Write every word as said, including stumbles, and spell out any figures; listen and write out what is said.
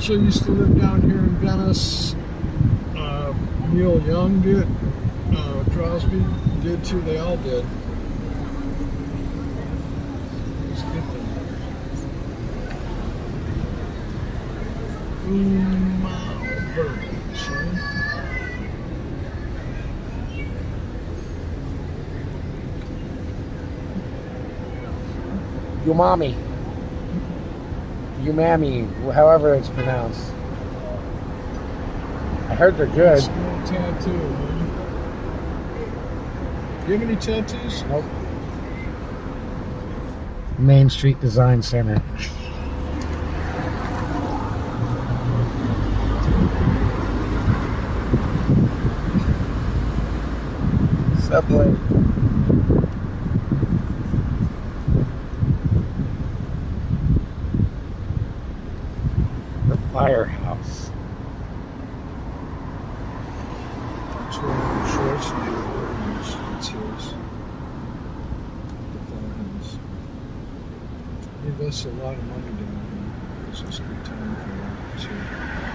Churchill used to live down here in Venice. Uh, Neil Young did. Uh, Crosby did too. They all did. Let's get them. Birds, right? Umami. Umami, however it's pronounced. I heard they're good. No tattoo, man. Do you have any tattoos? Nope. Main Street Design Center. Subway. The Firehouse. That's where Schwarzenegger was. It's his. The Firehouse. He invests a lot of money down here. It's just a good time for him.